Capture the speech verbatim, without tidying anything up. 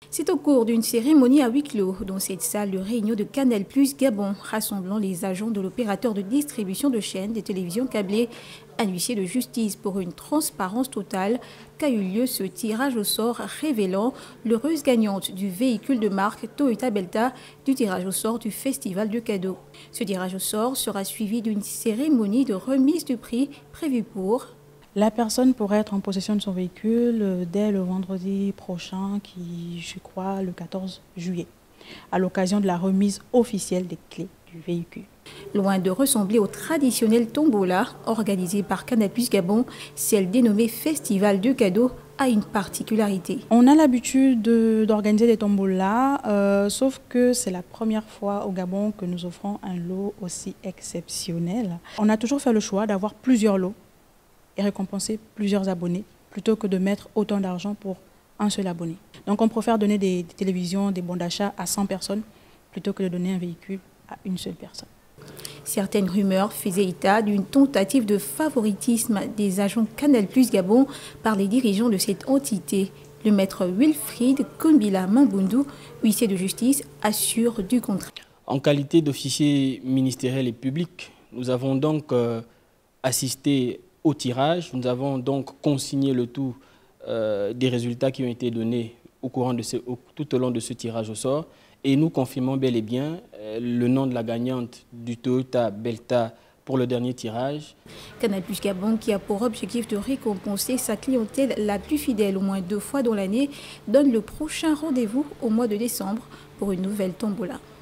C'est au cours d'une cérémonie à huis clos dans cette salle de réunion de Canal plus Gabon, rassemblant les agents de l'opérateur de distribution de chaînes de télévision câblées, un huissier de justice pour une transparence totale, qu'a eu lieu ce tirage au sort révélant l'heureuse gagnante du véhicule de marque Toyota Belta du tirage au sort du Festival de cadeaux. Ce tirage au sort sera suivi d'une cérémonie de remise du prix prévue pour... La personne pourrait être en possession de son véhicule dès le vendredi prochain, qui, je crois, le quatorze juillet, à l'occasion de la remise officielle des clés du véhicule. Loin de ressembler au traditionnel tombola organisé par Canal plus Gabon, celle dénommée Festival de cadeaux a une particularité. On a l'habitude d'organiser des tombolas, euh, sauf que c'est la première fois au Gabon que nous offrons un lot aussi exceptionnel. On a toujours fait le choix d'avoir plusieurs lots et récompenser plusieurs abonnés, plutôt que de mettre autant d'argent pour un seul abonné. Donc on préfère donner des, des télévisions, des bons d'achat à cent personnes, plutôt que de donner un véhicule à une seule personne. Certaines rumeurs faisaient état d'une tentative de favoritisme des agents Canal plus Gabon par les dirigeants de cette entité. Le maître Wilfried Kumbila Mambundu, huissier de justice, assure du contraire. En qualité d'officier ministériel et public, nous avons donc euh, assisté au tirage. Nous avons donc consigné le tout euh, des résultats qui ont été donnés au courant de ce, au, tout au long de ce tirage au sort. Et nous confirmons bel et bien euh, le nom de la gagnante du Toyota Belta pour le dernier tirage. Canal plus Gabon, qui a pour objectif de récompenser sa clientèle la plus fidèle au moins deux fois dans l'année, donne le prochain rendez-vous au mois de décembre pour une nouvelle tombola.